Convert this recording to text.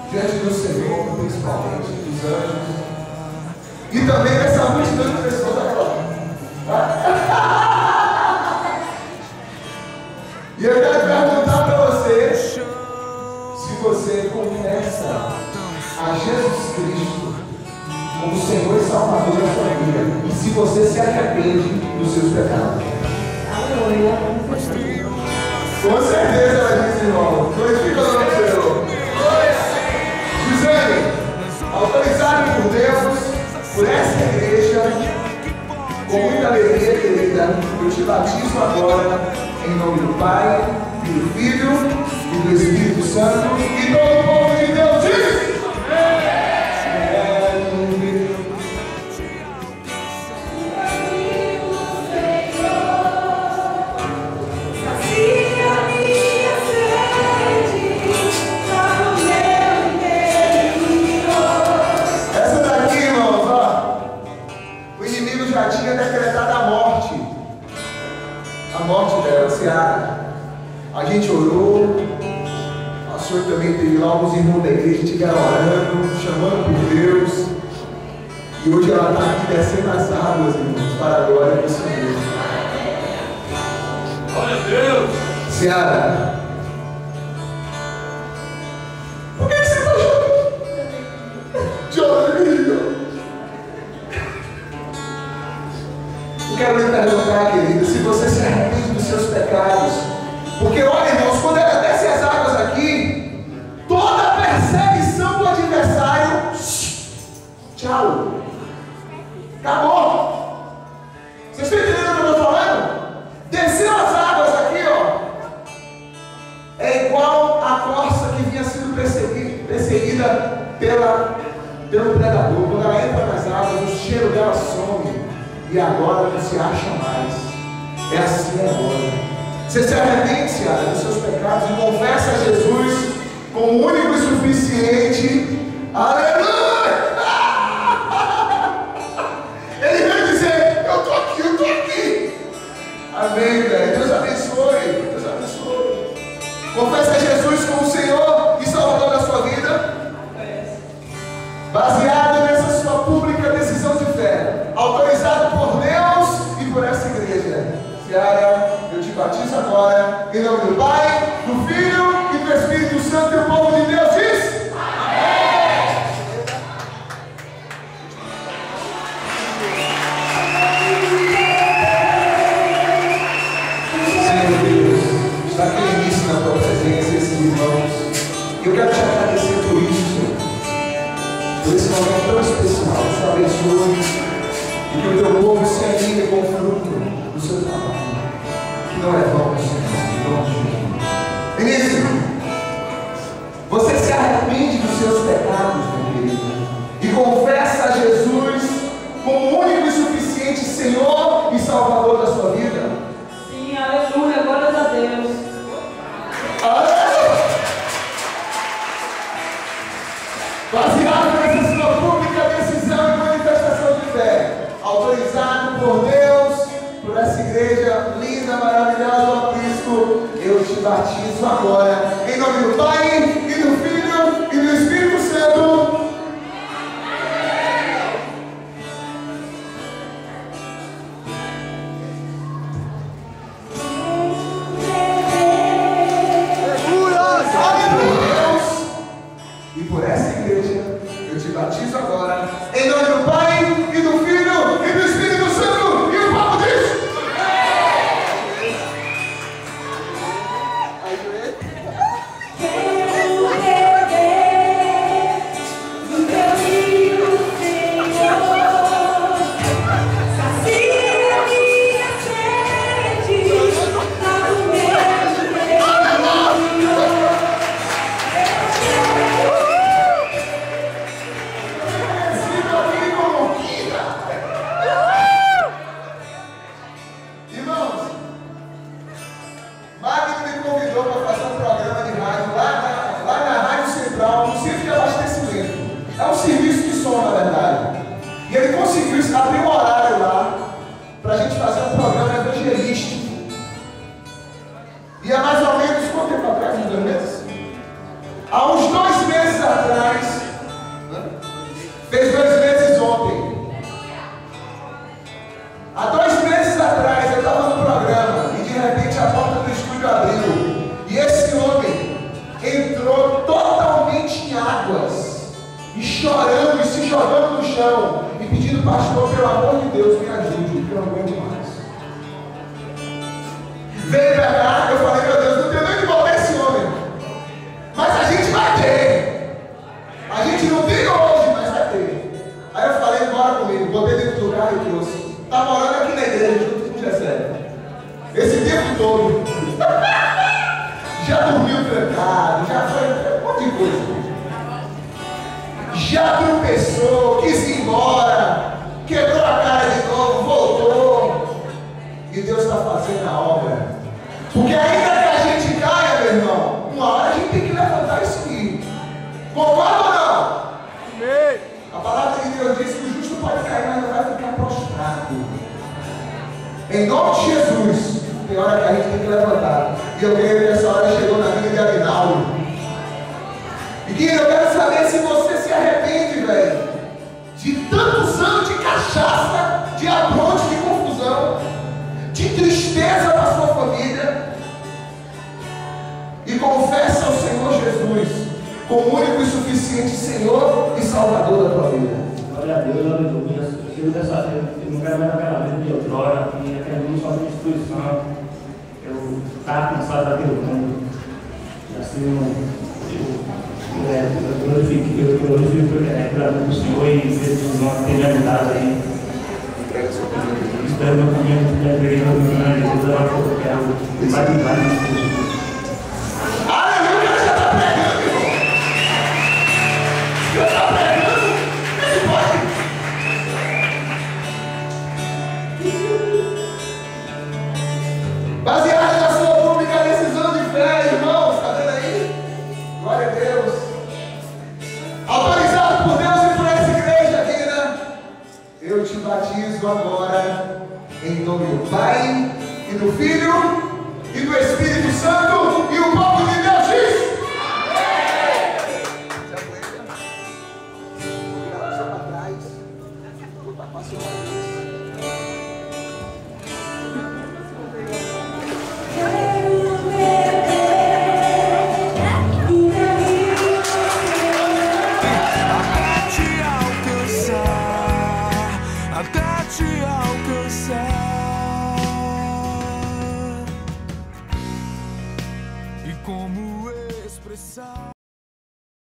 diante do Senhor, principalmente dos anjos, e também dessa multidão de pessoas agora. E eu quero perguntar para você, se você confessa a Jesus Cristo como Senhor e Salvador da sua vida, e se você se arrepende dos seus pecados. Com certeza ela diz, irmão. Glorifica o nome do Senhor. Gisele, autorizado por Deus, por essa igreja, com muita alegria, querida, eu te batizo agora, em nome do Pai, e do Filho, e do Espírito Santo, e todo o povo de Deus diz: a gente orou, o pastor também teve lá alguns irmãos da igreja, estiveram orando, chamando por Deus, e hoje ela está aqui descendo as águas, irmãos, para a glória do Senhor. Glória a Deus! Ciara, por que você está chorando? Chorando. Eu quero lhe perguntar, querida, se você se arrepende dos seus pecados. Porque olha, irmãos, quando ela desce as águas aqui, toda a perseguição do adversário, tchau, acabou. Vocês estão entendendo o que eu estou falando? Desceu as águas aqui, ó, é igual a corça que vinha sendo perseguida pelo predador. Quando ela entra nas águas, o cheiro dela some, e agora não se acha mais. É assim agora. Você se arrepende, Ciara, dos seus pecados e confessa a Jesus como único e suficiente. Aleluia! Ele vai dizer: eu estou aqui, eu estou aqui. Amém, velho. Deus abençoe. Deus abençoe. Confessa a Jesus como Senhor e Salvador da sua vida, baseado nessa sua pública decisão de fé, autorizado por Deus e por essa igreja. Ciara, eu te batizo agora, em nome do Pai, do Filho e do Espírito Santo, e o povo de Deus diz: amém! Senhor Deus, está aqui no início na tua presença, esses irmãos, e eu quero te agradecer por isso, Senhor, por esse momento tão especial. Te abençoe, e que o teu povo se alinhe com o fruto do seu trabalho. Não é vão, Senhor, em nome de Jesus. Vinícius, você se arrepende dos seus pecados, meu querido, e confessa a Jesus como único e suficiente Senhor e Salvador da sua vida? Sim, aleluia, glórias a Deus. Aleluia! Baseado nessa sua pública decisão e manifestação de fé, autorizado por Deus, por essa igreja linda, maravilhosa, ó Cristo, eu te batizo agora, em nome do Pai, e do Filho, e do Espírito Santo. Deus, e por essa igreja, eu te batizo agora, em nome do Pai, e do Filho, e do Espírito Santo, e o povo diz: Há uns 2 meses atrás, chorando e se jogando no chão e pedindo: pastor, pelo amor de Deus, me ajude, porque eu não aguento mais. Veio pra cá, eu falei: meu Deus, não tenho nem que voltar esse homem, mas a gente vai ter. A gente não tem hoje, mas vai ter. Aí eu falei: bora comigo. Botei dentro do carro e trouxe. Tá morando aqui na igreja junto com o Jessé esse tempo todo. Já dormiu trancado, já foi um monte de coisa. Já tropeçou, quis ir embora, quebrou a cara de novo, voltou. E Deus está fazendo a obra. Porque ainda que a gente caia, meu irmão, uma hora a gente tem que levantar e seguir. Concorda ou não? Amém. A palavra de Deus diz que o justo pode cair, mas não vai ficar prostrado. Em nome de Jesus, tem hora que a gente tem que levantar. E eu creio que essa hora chegou na vida de Aguinaldo. E que eu quero saber se você se arrepende, velho, de tantos anos de cachaça, de apronte, de confusão, de tristeza para sua família, e confessa ao Senhor Jesus como único e suficiente Senhor e Salvador da tua vida. Glória a Deus, aleluia. Eu dessa vez, eu não quero mais aquela vida de outrora, e aquela vida só de destruição. Eu estava cansado daquele mundo. E assim, eu glorifico pela vida do Senhor e vejo os nossos que tem me ajudado aí. Espero meu caminho, minha igreja, meu grande Jesus, agora que eu quero. Vai me dar. Baseado na sua pública decisão de fé, irmãos, está vendo aí? Glória a Deus. Autorizado por Deus e por essa igreja, vida, eu te batizo agora em nome do Pai e do Filho e do Espírito Santo, e o povo de Deus diz: até te alcançar, e como expressar.